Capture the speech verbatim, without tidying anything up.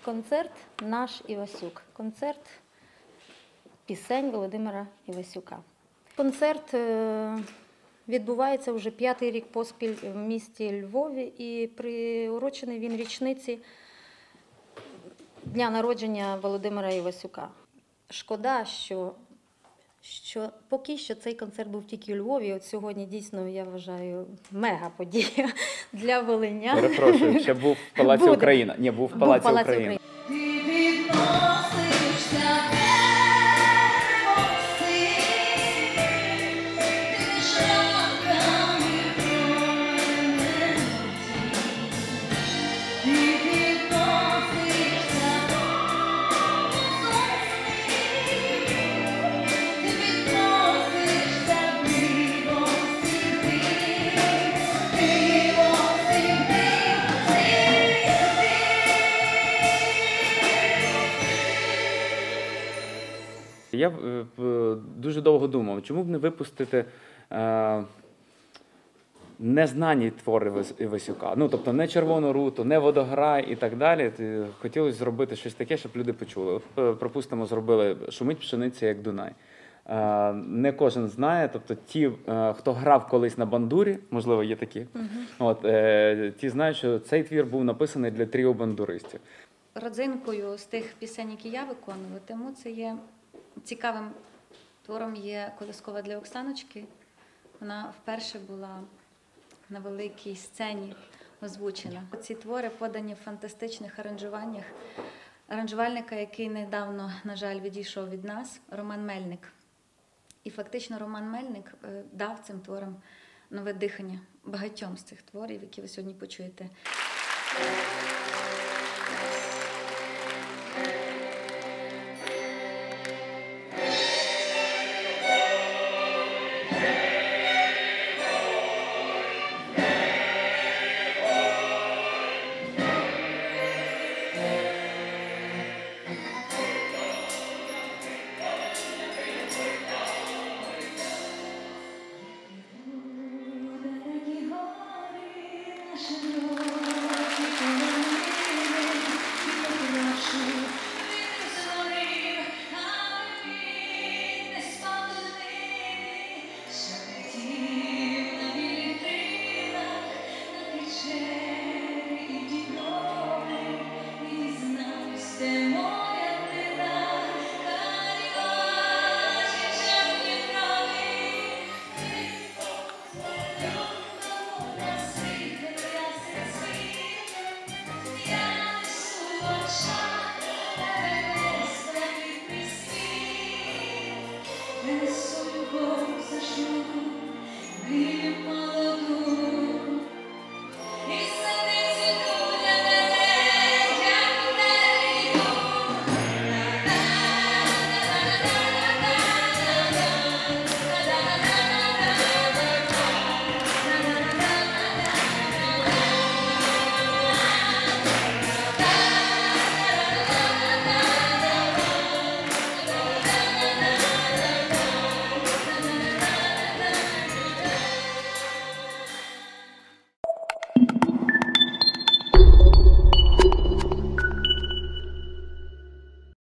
Концерт «Наш Івасюк». Концерт пісень Володимира Івасюка. Концерт е, відбувається вже п'ятий рік поспіль в місті Львові і приурочений він річниці дня народження Володимира Івасюка. Шкода, що, що поки що цей концерт був тільки у Львові. От сьогодні дійсно, я вважаю, мега-подія для волинян. Перепрошую, ще був в Палаці Буде. Україна. Ні, був в Палаці, Був в Палаці Україна. Я е, е, дуже довго думав, чому б не випустити е, незнані твори Івас- Івасюка. Ну, тобто не «Червону руту», не «Водограй» і так далі. Ті- Хотілося зробити щось таке, щоб люди почули. От, е, припустимо, зробили «Шумить пшениця, як Дунай». Е, Не кожен знає, тобто ті, е, хто грав колись на бандурі, можливо, є такі, от, е, ті знають, що цей твір був написаний для тріо бандуристів. Родзинкою з тих пісень, які я виконуватиму, це є цікавим твором є «Колискова для Оксаночки». Вона вперше була на великій сцені озвучена. Ці твори подані в фантастичних аранжуваннях аранжувальника, який недавно, на жаль, відійшов від нас, Роман Мельник. І фактично Роман Мельник е, дав цим творам нове дихання багатьом з цих творів, які ви сьогодні почуєте. Береги гори, наші